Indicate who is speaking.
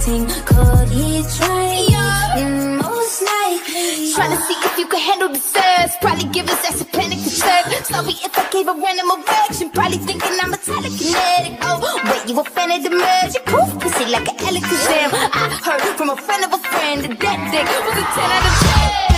Speaker 1: ting. Could he try? Most likely.
Speaker 2: Trying to see if you can handle the stress. Probably give us that panic attack. Sorry if I gave a random erection. Probably thinking I'm a telekinetic. Oh, wait, you a fan of the magic? Poof, pussy like an Alakazam. I heard from a friend of a friend that dick was a 10 out of 10.